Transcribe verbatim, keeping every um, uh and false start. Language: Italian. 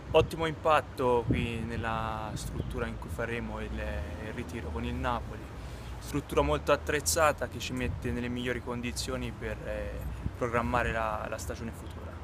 Ottimo impatto qui nella struttura in cui faremo il il ritiro con il Napoli. Struttura molto attrezzata che ci mette nelle migliori condizioni per eh, programmare la la stagione futura.